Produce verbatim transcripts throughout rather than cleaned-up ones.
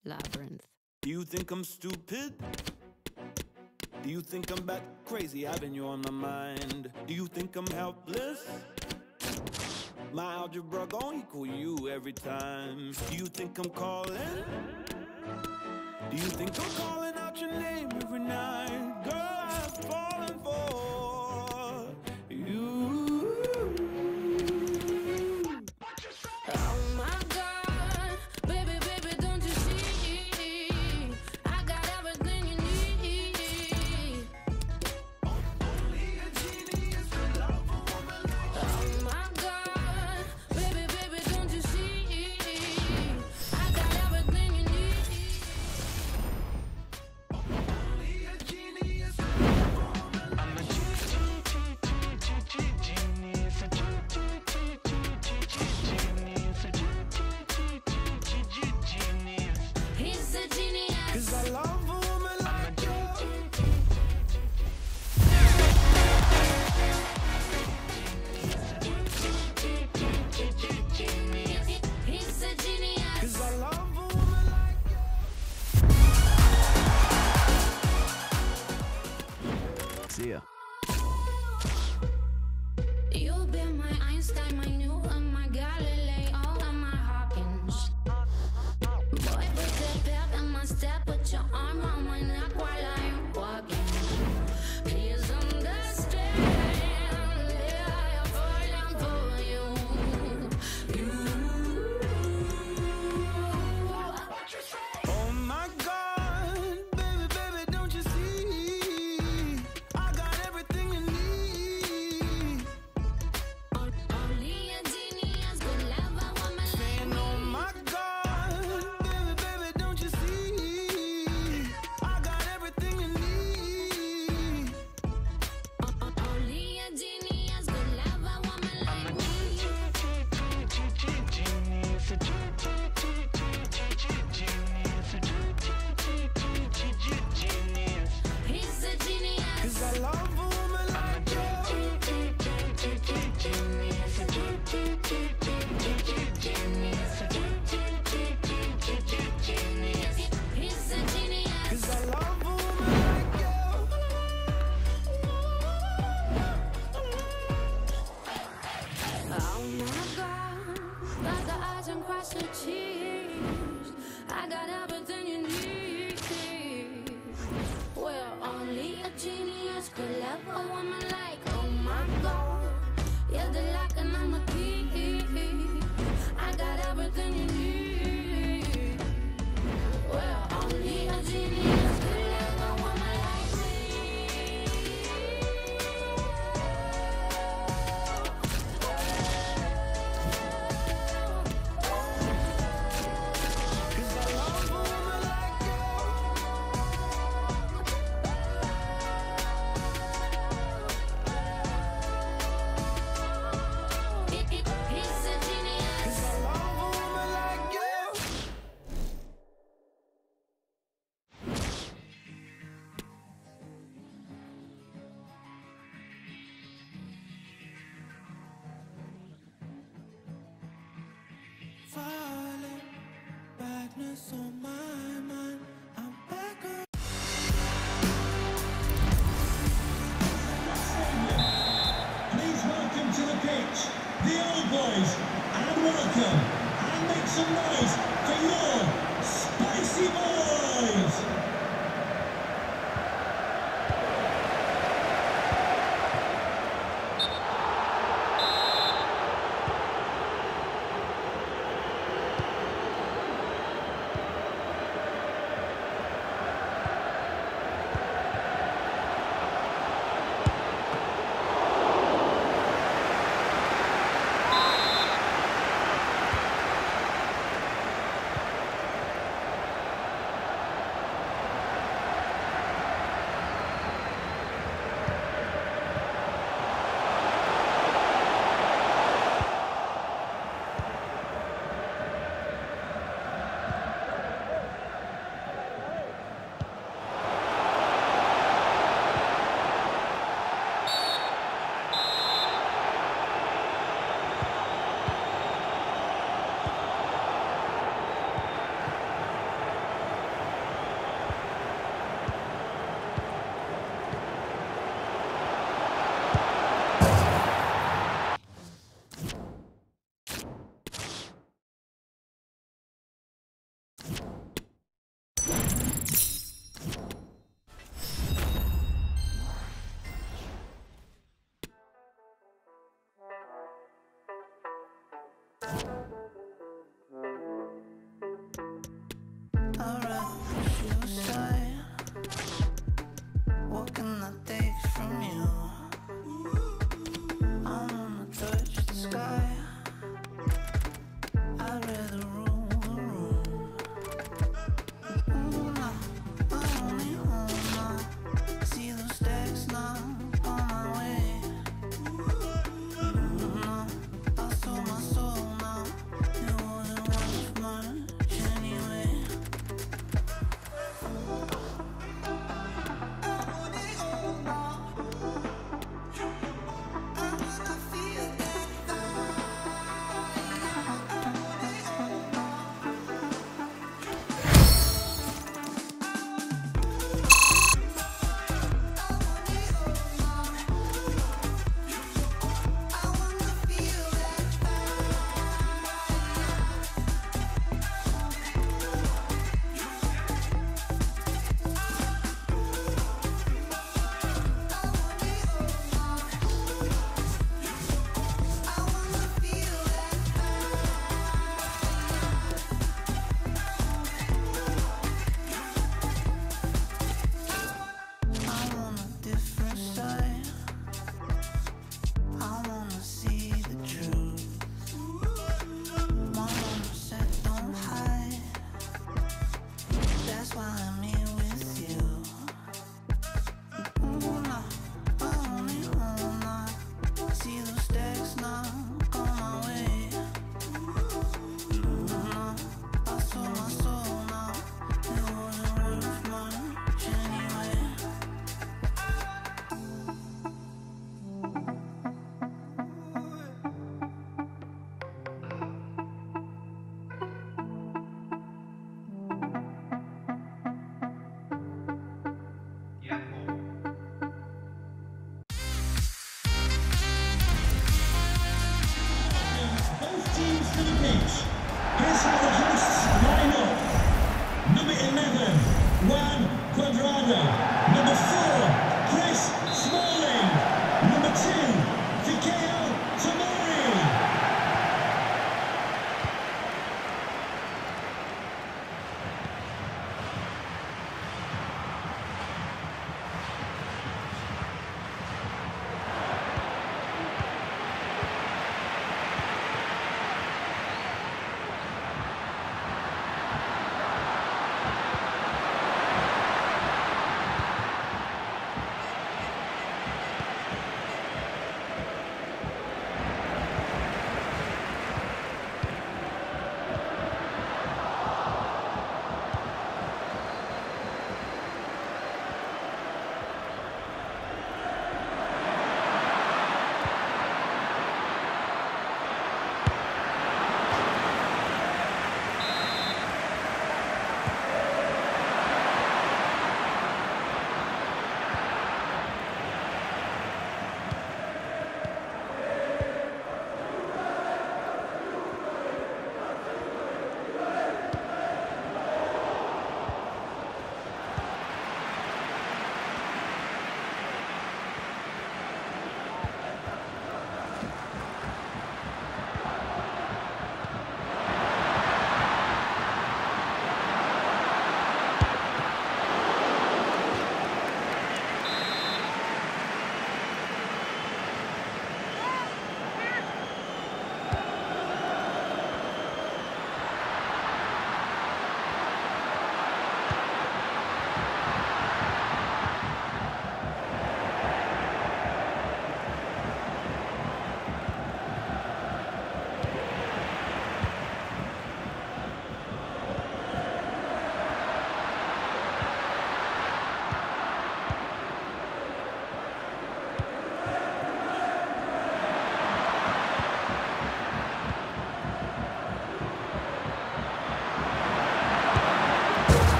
Labyrinth. Do you think I'm stupid? Do you think I'm bat crazy, having you on my mind? Do you think I'm helpless? My algebra gon' equal you every time. Do you think I'm calling? Do you think I'm calling out your name every night? Girl, I've fallen for you. Oh my God, baby, baby, don't you see? I got everything you need. Only a genius could love a woman like you. Oh my God, baby, baby, don't you see? I got everything you need. Only a genius could love a woman like you. Genius, a genius. He's a genius. Cause I love a woman like you. He's a genius. Cause I love a woman like you. See ya. You've been my Einstein, my Newton, my Galileo, and my Hawkins. Boy, put the pep in my step, put your arm on my neck while I'm walking. Please understand, yeah, I'm falling for you. You. Oh my God, baby, baby, don't you see? I got everything you need. Only a genius could love a woman like Saying, oh me. my God, baby, baby, don't you see? I got everything you need. Only a genius could love a woman like me. Genius, a genius. He's a genius. Cause I love a woman like you. Genius, a genius. He's a genius. Cause I love a woman like you. Oh my God, dot the I's and cross the T's. I got everything you need. Well, only a genius could love a woman like. Oh my God, you're the lock and I'm a key. I got everything you need. Well, only a genius could love a woman like me. Cause I love a woman like He- he- He's a genius. Cause I love a woman like you. Violet, badness on my mind. I'm back on. Please welcome to the pitch the old boys, and welcome and make some noise for your Spicy Boys.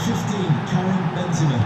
fifteen, Karim Benzema.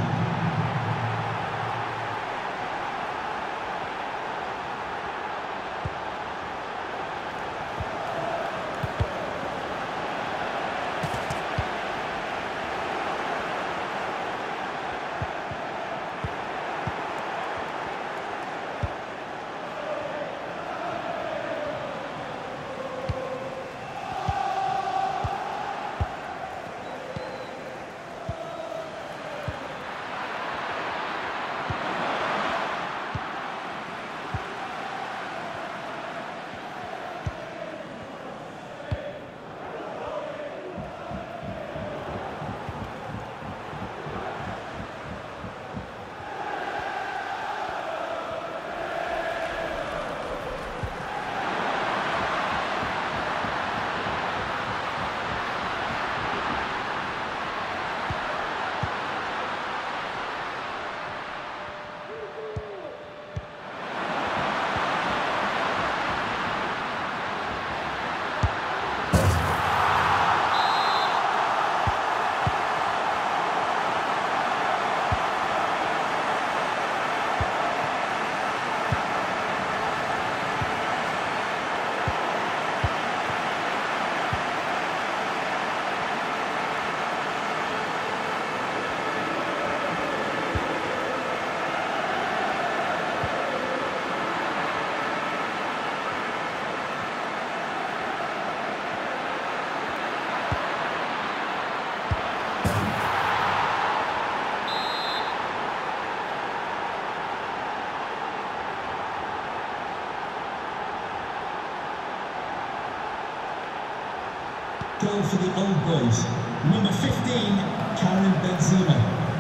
Goal for the Old Boys. Number fifteen, Karim Benzema.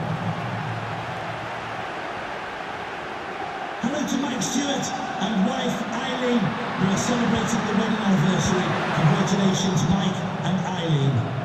Hello to Mike Stewart and wife Eileen, who are celebrating the wedding anniversary. Congratulations, Mike and Eileen.